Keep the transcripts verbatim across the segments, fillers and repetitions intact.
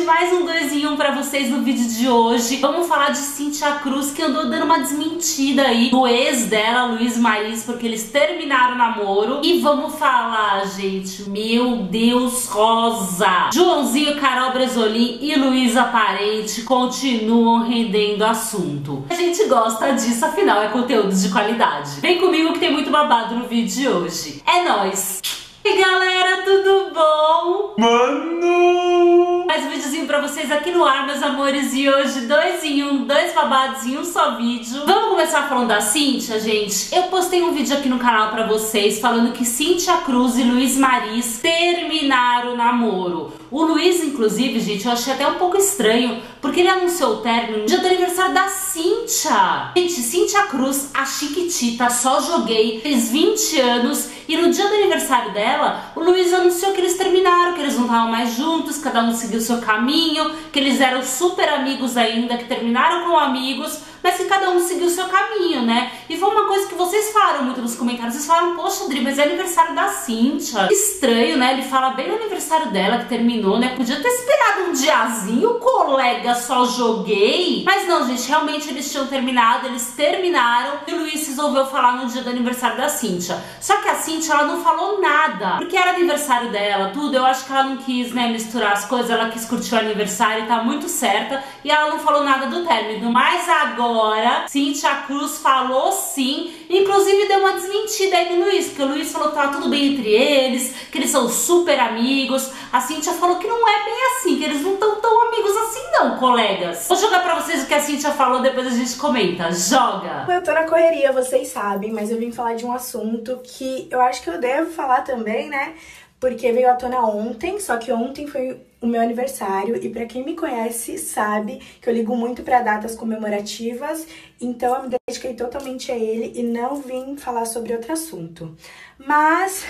mais um dois em um pra vocês no vídeo de hoje. Vamos falar de Cíntia Cruz, que andou dando uma desmentida aí do ex dela, Luiz Mariz, porque eles terminaram o namoro. E vamos falar, gente, meu Deus, Rosa, Joãozinho, Carol Bresolim e Luísa Parente continuam rendendo assunto. A gente gosta disso, afinal é conteúdo de qualidade. Vem comigo que tem muito babado no vídeo de hoje. É nóis! E galera, tudo bom? Mano! Mais um videozinho pra vocês aqui no ar, meus amores. E hoje, dois em um, dois babados em um só vídeo. Vamos começar falando da Cíntia, gente? Eu postei um vídeo aqui no canal pra vocês falando que Cíntia Cruz e Luiz Mariz terminaram o namoro. O Luiz, inclusive, gente, eu achei até um pouco estranho, porque ele anunciou o término no dia do aniversário da Cíntia. Gente, Cíntia Cruz, a chiquitita, só joguei, fez vinte anos, e no dia do aniversário dela, o Luiz anunciou que eles terminaram, que eles não estavam mais juntos, cada um seguiu o seu caminho, que eles eram super amigos ainda, que terminaram como amigos, mas que cada um seguiu o seu caminho, né? E foi uma coisa que vocês falaram muito nos comentários. Vocês falaram, poxa, Adri, mas é aniversário da Cíntia. Estranho, né? Ele fala bem no aniversário dela, que terminou, né? Podia ter esperado um diazinho, colega, só joguei. Mas não, gente, realmente eles tinham terminado, eles terminaram. E o Luiz resolveu falar no dia do aniversário da Cíntia. Só que a Cíntia, ela não falou nada, porque era aniversário dela, tudo. Eu acho que ela não quis, né, misturar as coisas. Ela quis curtir o aniversário e tá muito certa. E ela não falou nada do término. Mas agora... Agora, Cíntia Cruz falou sim, inclusive deu uma desmentida aí no Luiz, porque o Luiz falou que tava tudo bem entre eles, que eles são super amigos. A Cíntia falou que não é bem assim, que eles não estão tão amigos assim não, colegas. Vou jogar pra vocês o que a Cíntia falou, depois a gente comenta. Joga! Eu tô na correria, vocês sabem, mas eu vim falar de um assunto que eu acho que eu devo falar também, né? Porque veio à tona ontem, só que ontem foi o meu aniversário e pra quem me conhece sabe que eu ligo muito pra datas comemorativas, então eu me dediquei totalmente a ele e não vim falar sobre outro assunto. Mas,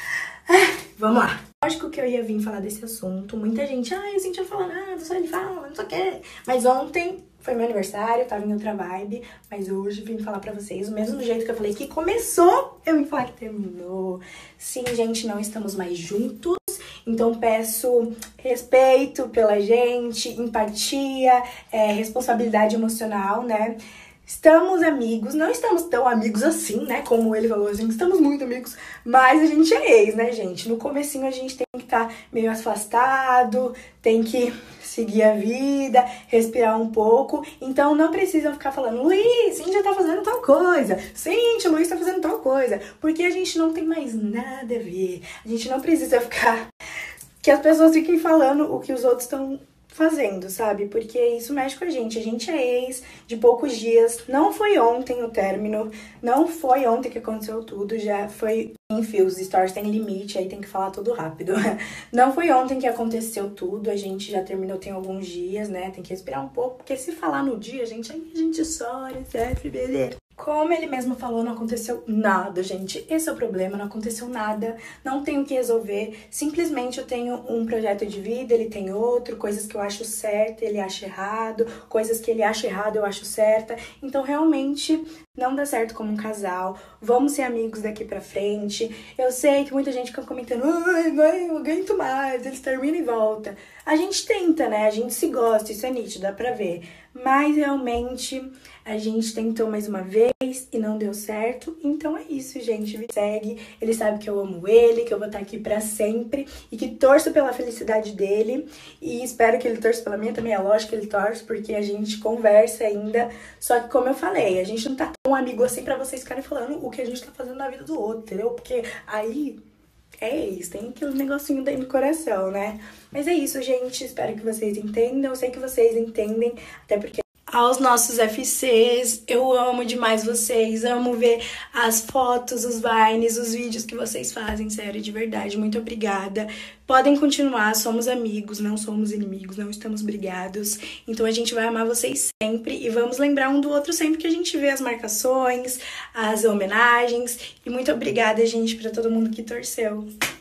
vamos lá. Lógico que eu ia vir falar desse assunto, muita gente, ai, a Cíntia não fala nada, só ele fala, não sei o quê. Mas ontem foi meu aniversário, eu tava em outra vibe, mas hoje vim falar pra vocês, do mesmo jeito que eu falei que começou, eu vim falar que terminou. Sim, gente, não estamos mais juntos, então peço respeito pela gente, empatia, é, responsabilidade emocional, né? Estamos amigos, não estamos tão amigos assim, né, como ele falou, assim, estamos muito amigos, mas a gente é ex, né, gente? No comecinho a gente tem que estar meio afastado, tem que seguir a vida, respirar um pouco, então não precisam ficar falando, Luiz, Cíntia tá fazendo tal coisa, Cíntia, Luiz tá fazendo tal coisa, porque a gente não tem mais nada a ver, a gente não precisa ficar, que as pessoas fiquem falando o que os outros estão fazendo, sabe? Porque isso mexe com a gente. A gente é ex de poucos dias. Não foi ontem o término. Não foi ontem que aconteceu tudo. Já foi... Enfim, os stories têm limite, aí tem que falar tudo rápido. Não foi ontem que aconteceu tudo. A gente já terminou tem alguns dias, né? Tem que respirar um pouco. Porque se falar no dia, gente, aí a gente chora, sofre, beleza. Como ele mesmo falou, não aconteceu nada, gente. Esse é o problema, não aconteceu nada, não tenho o que resolver. Simplesmente eu tenho um projeto de vida, ele tem outro, coisas que eu acho certo, ele acha errado, coisas que ele acha errado, eu acho certa. Então, realmente, não dá certo como um casal. Vamos ser amigos daqui pra frente. Eu sei que muita gente fica comentando, ai, não, eu aguento mais, eles terminam e voltam. A gente tenta, né? A gente se gosta, isso é nítido, dá pra ver. Mas, realmente, a gente tentou mais uma vez e não deu certo. Então é isso, gente. Me segue. Ele sabe que eu amo ele, que eu vou estar aqui pra sempre e que torço pela felicidade dele. E espero que ele torça pela minha também. É lógico que ele torce, porque a gente conversa ainda. Só que, como eu falei, a gente não tá tão amigo assim pra vocês ficarem falando o que a gente tá fazendo na vida do outro, entendeu? Porque aí... é isso, tem aquele negocinho daí no coração, né? Mas é isso, gente. Espero que vocês entendam. Eu sei que vocês entendem, até porque... Aos nossos F Cs, eu amo demais vocês, amo ver as fotos, os vines, os vídeos que vocês fazem, sério, de verdade, muito obrigada. Podem continuar, somos amigos, não somos inimigos, não estamos brigados, então a gente vai amar vocês sempre e vamos lembrar um do outro sempre que a gente vê as marcações, as homenagens, e muito obrigada, gente, pra todo mundo que torceu.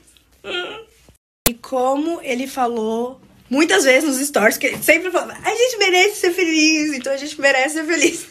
E como ele falou... muitas vezes nos stories, que ele sempre fala, a gente merece ser feliz, então a gente merece ser feliz.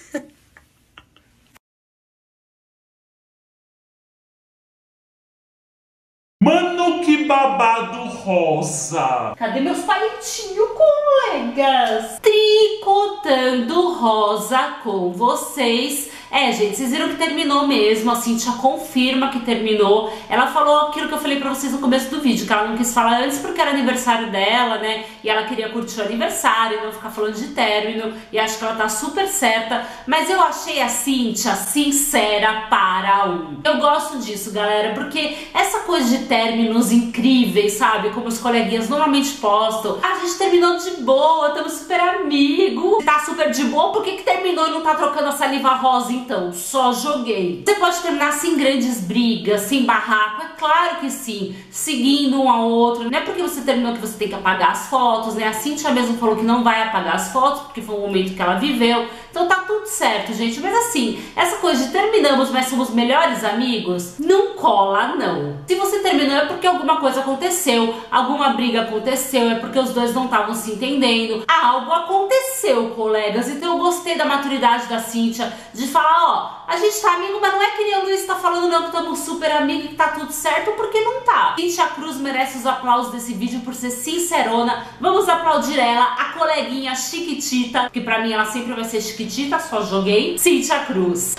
Mano, que babado rosa. Cadê meus palitinhos, colegas? Tricotando rosa com vocês. É, gente, vocês viram que terminou mesmo, a Cíntia confirma que terminou. Ela falou aquilo que eu falei pra vocês no começo do vídeo, que ela não quis falar antes porque era aniversário dela, né? E ela queria curtir o aniversário, não ficar falando de término. E acho que ela tá super certa. Mas eu achei a Cíntia sincera para um. Eu gosto disso, galera, porque essa coisa de términos incríveis, sabe? Como os coleguinhas normalmente postam. A gente terminou de boa, estamos super amigos. Tá super de boa, por que que terminou e não tá trocando a saliva rosa? Então, só joguei. Você pode terminar sem grandes brigas, sem barraco, é claro que sim, seguindo um ao outro. Não é porque você terminou que você tem que apagar as fotos, né? A Cíntia mesmo falou que não vai apagar as fotos, porque foi um momento que ela viveu. Então tá tudo certo, gente. Mas assim, essa coisa de terminamos, mas somos melhores amigos, não cola, não. Se você terminou é porque alguma coisa aconteceu, alguma briga aconteceu, é porque os dois não estavam se entendendo. Algo aconteceu, colegas. Então eu gostei da maturidade da Cíntia de falar, ó, a gente tá amigo, mas não é que nem o Luiz tá falando não, que estamos super amigos e que tá tudo certo, porque não tá. Cíntia Cruz merece os aplausos desse vídeo por ser sincerona. Vamos aplaudir ela, a coleguinha chiquitita, que pra mim ela sempre vai ser chiquitita, só joguei. Cíntia Cruz.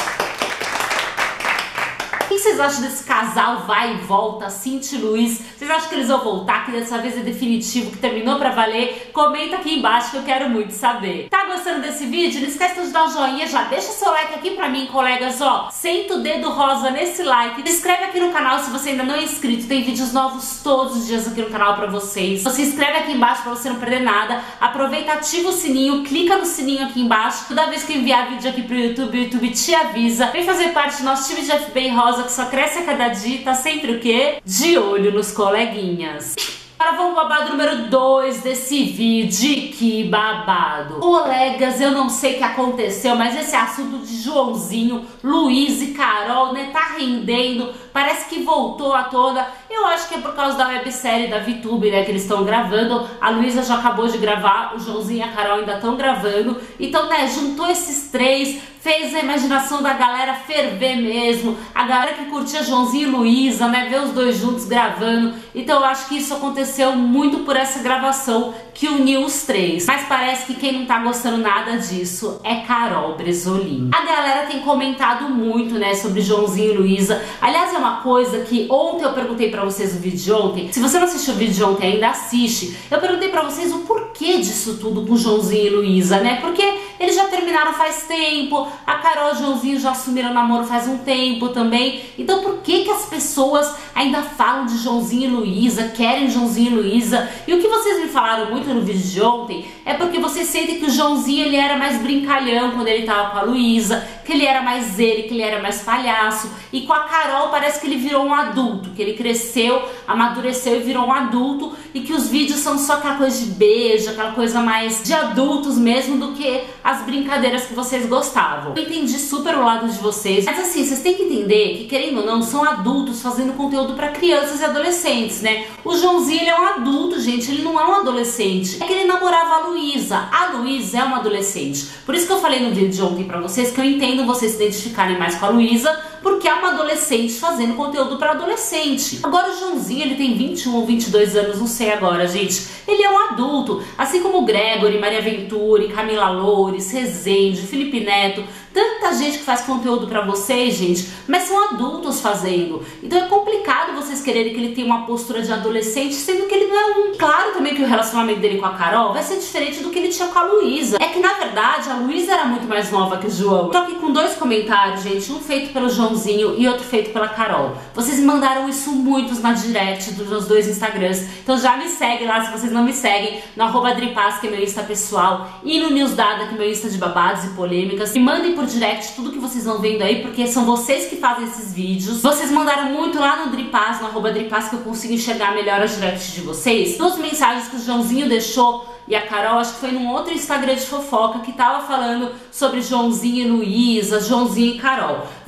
O que vocês acham desse casal vai e volta, Cíntia e Luiz? Vocês acham que eles vão voltar, que dessa vez é definitivo, que terminou pra valer? Comenta aqui embaixo que eu quero muito saber. Tá gostando desse vídeo? Não esqueça de dar um joinha, já deixa seu like aqui pra mim, colegas, ó. Senta o dedo rosa nesse like. Se inscreve aqui no canal se você ainda não é inscrito, tem vídeos novos todos os dias aqui no canal pra vocês. Então se inscreve aqui embaixo pra você não perder nada. Aproveita, ativa o sininho, clica no sininho aqui embaixo. Toda vez que eu enviar vídeo aqui pro YouTube, o YouTube te avisa. Vem fazer parte do nosso time de F B I Rosa, que só cresce a cada dia, tá sempre o quê? De olho nos coleguinhas. Agora vamos ao babado número dois desse vídeo. Que babado. Colegas, eu não sei o que aconteceu, mas esse assunto de Joãozinho, Luiz e Carol, né, tá rendendo. Parece que voltou à tona. Eu acho que é por causa da websérie da VTube, né, que eles estão gravando. A Luísa já acabou de gravar, o Joãozinho e a Carol ainda estão gravando. Então, né, juntou esses três, fez a imaginação da galera ferver mesmo. A galera que curtia Joãozinho e Luísa, né, ver os dois juntos gravando. Então eu acho que isso aconteceu muito por essa gravação que uniu os três. Mas parece que quem não tá gostando nada disso é Carol Bresolim. A galera tem comentado muito, né, sobre Joãozinho e Luísa. Aliás, é uma coisa que ontem eu perguntei pra vocês no vídeo de ontem. Se você não assistiu o vídeo de ontem, ainda assiste. Eu perguntei pra vocês o porquê disso tudo com Joãozinho e Luísa, né? Porque eles já terminaram faz tempo, a Carol e o Joãozinho já assumiram namoro faz um tempo também. Então por que que as pessoas ainda falam de Joãozinho e Luísa, querem Joãozinho e Luísa? E o que vocês me falaram muito no vídeo de ontem é porque vocês sentem que o Joãozinho ele era mais brincalhão quando ele tava com a Luísa, que ele era mais ele, que ele era mais palhaço. E com a Carol parece que ele virou um adulto, que ele cresceu, amadureceu e virou um adulto, e que os vídeos são só aquela coisa de beijo, aquela coisa mais de adultos mesmo do que as brincadeiras que vocês gostavam. Eu entendi super o lado de vocês, mas assim, vocês têm que entender que, querendo ou não, são adultos fazendo conteúdo pra crianças e adolescentes, né? O Joãozinho, ele é um adulto, gente, ele não é um adolescente. É que ele namorava a Luísa. A Luísa é uma adolescente. Por isso que eu falei no vídeo de ontem pra vocês que eu entendo vocês se identificarem mais com a Luísa, porque é uma adolescente fazendo conteúdo pra adolescente. Agora o Joãozinho, ele tem vinte e um ou vinte e dois anos, não sei agora, gente. Ele é um adulto, assim como o Gregory, Maria Venturi, Camila Loures, Rezende, Felipe Neto, tanta gente que faz conteúdo pra vocês, gente, mas são adultos fazendo. Então é complicado vocês quererem que ele tenha uma postura de adolescente, sendo que ele não é um. Claro também que o relacionamento dele com a Carol vai ser diferente do que ele tinha com a Luísa. É que na verdade a Luísa era muito mais nova que o João. Tô aqui com dois comentários, gente, um feito pelo Joãozinho e outro feito pela Carol. Vocês me mandaram isso muitos na direct dos meus dois Instagrams, então já me segue lá se vocês não me seguem, no arroba Dripaz, que é meu Insta pessoal, e no Newsdada, que é meu Insta de babados e polêmicas. Me mandem por direct tudo que vocês vão vendo aí, porque são vocês que fazem esses vídeos. Vocês mandaram muito lá no Dripaz, no arroba Dripaz, que eu consigo enxergar melhor as directs de vocês. Duas mensagens que o Joãozinho deixou e a Carol, acho que foi num outro Instagram de fofoca, que tava falando sobre Joãozinho e Luísa, Joãozinho e Carol.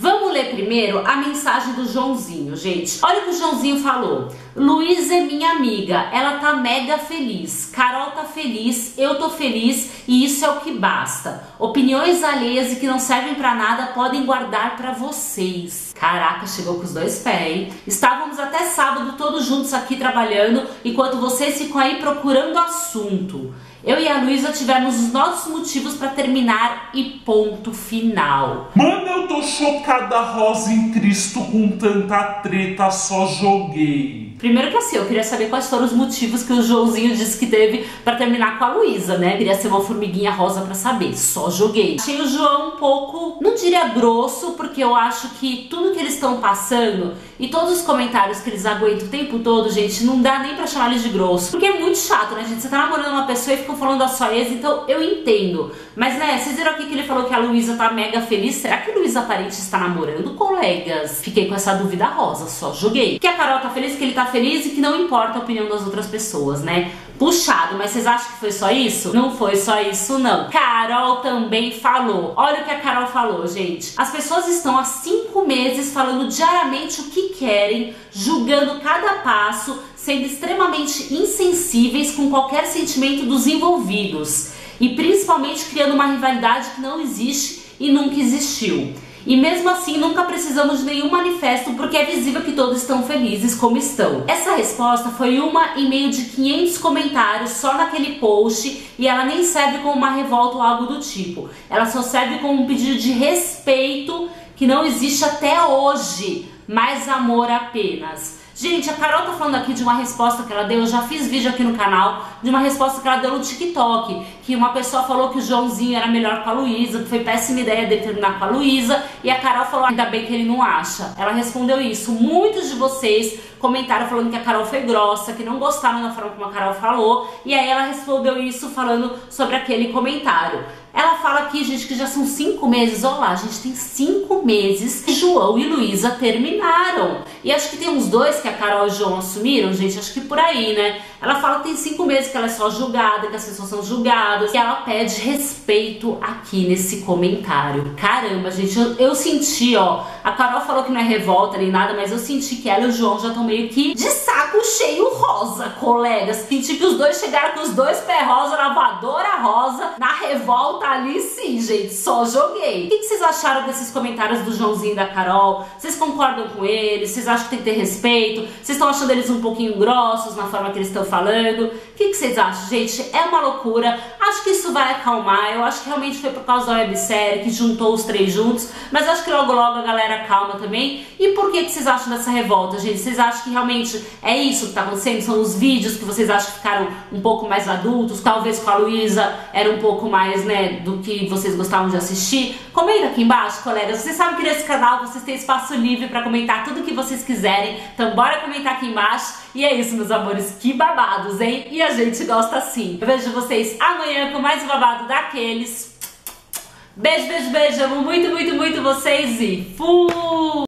Vamos ler primeiro a mensagem do Joãozinho, gente. Olha o que o Joãozinho falou. Luísa é minha amiga, ela tá mega feliz, Carol tá feliz, eu tô feliz e isso é o que basta. Opiniões alheias e que não servem pra nada podem guardar pra vocês. Caraca, chegou com os dois pés, hein? Estávamos até sábado todos juntos aqui trabalhando, enquanto vocês ficam aí procurando assunto. Eu e a Luísa tivemos os nossos motivos pra terminar e ponto final. Mano, eu tô chocada, Rosa em Cristo, com tanta treta, só joguei. Primeiro que assim, eu queria saber quais foram os motivos que o Joãozinho disse que teve pra terminar com a Luísa, né? Queria ser uma formiguinha rosa pra saber, só joguei. Achei o João um pouco, não diria grosso, porque eu acho que tudo que eles estão passando e todos os comentários que eles aguentam o tempo todo, gente, não dá nem pra chamar eles de grosso. Porque é muito chato, né, gente? Você tá namorando uma pessoa e ficam falando da sua ex, então eu entendo. Mas, né, vocês viram aqui que ele falou que a Luísa tá mega feliz? Será que a Luísa Parente está namorando, colegas? Fiquei com essa dúvida rosa, só joguei. Que a Carol tá feliz, que ele tá feliz e que não importa a opinião das outras pessoas, né? Puxado, mas vocês acham que foi só isso? Não foi só isso, não. Carol também falou. Olha o que a Carol falou, gente. As pessoas estão há cinco meses falando diariamente o que querem, julgando cada passo, sendo extremamente insensíveis com qualquer sentimento dos envolvidos. E principalmente criando uma rivalidade que não existe e nunca existiu. E mesmo assim nunca precisamos de nenhum manifesto porque é visível que todos estão felizes como estão. Essa resposta foi uma em meio de quinhentos comentários só naquele post e ela nem serve como uma revolta ou algo do tipo. Ela só serve como um pedido de respeito que não existe até hoje, mais amor apenas. Gente, a Carol tá falando aqui de uma resposta que ela deu, eu já fiz vídeo aqui no canal, de uma resposta que ela deu no TikTok, que uma pessoa falou que o Joãozinho era melhor com a Luísa, que foi péssima ideia dele terminar com a Luísa, e a Carol falou, ainda bem que ele não acha. Ela respondeu isso. Muitos de vocês comentaram falando que a Carol foi grossa, que não gostaram da forma como a Carol falou, e aí ela respondeu isso falando sobre aquele comentário. Ela fala aqui, gente, que já são cinco meses. Olha lá, a gente tem cinco meses que João e Luísa terminaram. E acho que tem uns dois que a Carol e o João assumiram, gente, acho que por aí, né? Ela fala que tem cinco meses que ela é só julgada, que as pessoas são julgadas. E ela pede respeito aqui nesse comentário. Caramba, gente, eu, eu senti, ó. A Carol falou que não é revolta nem nada, mas eu senti que ela e o João já estão meio que de saco cheio rosa, colegas. Senti que os dois chegaram com os dois pés rosa, na voadora rosa, na revolta ali sim, gente, só joguei. O que, que vocês acharam desses comentários do Joãozinho e da Carol? Vocês concordam com eles? Vocês acham que tem que ter respeito? Vocês estão achando eles um pouquinho grossos na forma que eles estão falando? O que, que vocês acham, gente? É uma loucura. Acho que isso vai acalmar. Eu acho que realmente foi por causa da websérie que juntou os três juntos, mas acho que logo logo a galera calma também. E por que, que vocês acham dessa revolta, gente? Vocês acham que realmente é isso que tá acontecendo? São os vídeos que vocês acham que ficaram um pouco mais adultos? Talvez com a Luísa era um pouco mais, né, do que vocês gostavam de assistir? Comenta aqui embaixo, colegas. Vocês sabem que nesse canal vocês têm espaço livre pra comentar tudo que vocês quiserem. Então bora comentar aqui embaixo. E é isso, meus amores. Que babados, hein? E a gente gosta assim. Eu vejo vocês amanhã com mais um babado daqueles. Beijo, beijo, beijo. Amo muito, muito, muito vocês e fui!